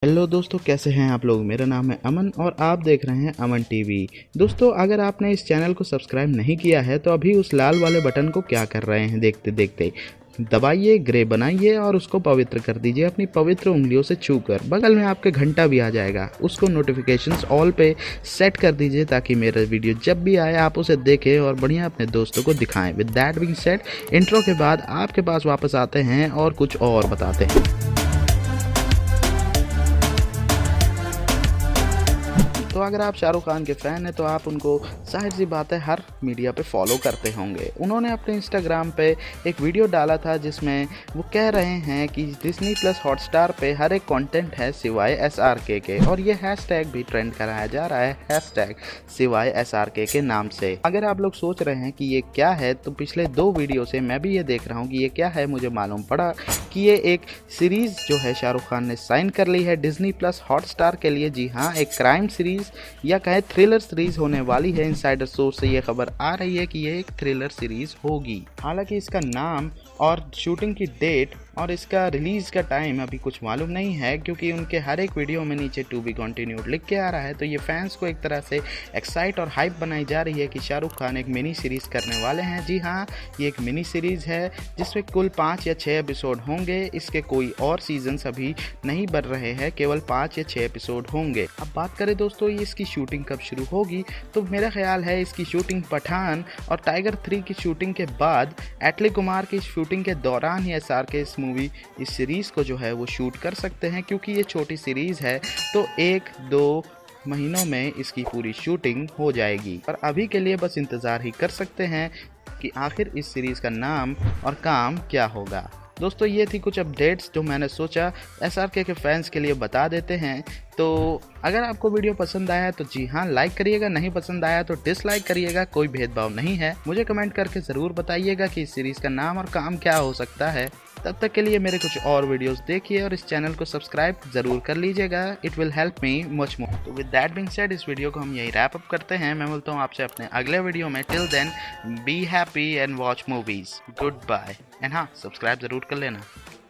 Hello दोस्तों, कैसे हैं आप लोग। मेरा नाम है अमन और आप देख रहे हैं अमन टीवी। दोस्तों, अगर आपने इस चैनल को सब्सक्राइब नहीं किया है तो अभी उस लाल वाले बटन को क्या कर रहे हैं, देखते देखते दबाइए, ग्रे बनाइए और उसको पवित्र कर दीजिए अपनी पवित्र उंगलियों से छूकर। बगल में आपके घंटा भी आ जाएगा, उसको नोटिफिकेशंस ऑल पे सेट कर दीजिए ताकि मेरा वीडियो जब भी आए आप उसे देखें और बढ़िया अपने दोस्तों को दिखाएं। With that being said, intro के बाद आपके पास वापस आते हैं और कुछ और बताते हैं। तो अगर आप शाहरुख खान के फ़ैन हैं तो आप उनको जाहिर सी बात है हर मीडिया पे फॉलो करते होंगे। उन्होंने अपने इंस्टाग्राम पे एक वीडियो डाला था जिसमें वो कह रहे हैं कि डिज्नी प्लस हॉटस्टार पे हर एक कंटेंट है सिवाय SRK के, और ये हैशटैग भी ट्रेंड कराया जा रहा है, हैशटैग सिवाय SRK के नाम से। अगर आप लोग सोच रहे हैं कि ये क्या है, तो पिछले 2 वीडियो से मैं भी ये देख रहा हूँ कि ये क्या है। मुझे मालूम पड़ा कि ये एक सीरीज़ जो है शाहरुख खान ने साइन कर ली है डिज्नी प्लस हॉटस्टार के लिए। जी हाँ, एक क्राइम सीरीज या कहे थ्रिलर सीरीज होने वाली है। इनसाइडर सोर्स से ये खबर आ रही है कि ये एक थ्रिलर सीरीज होगी। हालांकि इसका नाम और शूटिंग की डेट और इसका रिलीज का टाइम अभी कुछ मालूम नहीं है, क्योंकि उनके हर एक वीडियो में नीचे टू बी कंटिन्यूड लिख के आ रहा है। तो ये फैंस को एक तरह से एक्साइट और हाइप बनाई जा रही है कि शाहरुख खान एक मिनी सीरीज करने वाले हैं। जी हाँ, ये एक मिनी सीरीज है जिसमें कुल 5 या 6 एपिसोड होंगे। इसके कोई और सीजन्स अभी नहीं बन रहे हैं, केवल 5 या 6 एपिसोड होंगे। अब बात करें दोस्तों इसकी शूटिंग कब शुरू होगी, तो मेरा ख्याल है इसकी शूटिंग पठान और टाइगर 3 की शूटिंग के बाद, एटली कुमार की शूटिंग के दौरान ही SRK इस मूवी इस सीरीज़ को जो है वो शूट कर सकते हैं। क्योंकि ये छोटी सीरीज़ है तो 1-2 महीनों में इसकी पूरी शूटिंग हो जाएगी। पर अभी के लिए बस इंतज़ार ही कर सकते हैं कि आखिर इस सीरीज़ का नाम और काम क्या होगा। दोस्तों, ये थी कुछ अपडेट्स जो मैंने सोचा SRK के फैंस के लिए बता देते हैं। तो अगर आपको वीडियो पसंद आया तो जी हाँ लाइक करिएगा, नहीं पसंद आया तो डिसलाइक करिएगा, कोई भेदभाव नहीं है। मुझे कमेंट करके ज़रूर बताइएगा कि इस सीरीज़ का नाम और काम क्या हो सकता है। तब तक के लिए मेरे कुछ और वीडियोस देखिए और इस चैनल को सब्सक्राइब ज़रूर कर लीजिएगा। It will help me much more. तो विद दैट बीइंग सेड, इस वीडियो को हम यही रैप अप करते हैं। मैं मिलता हूँ आपसे अपने अगले वीडियो में। Till then, be happy and watch movies. Good bye. And हाँ, सब्सक्राइब ज़रूर कर लेना।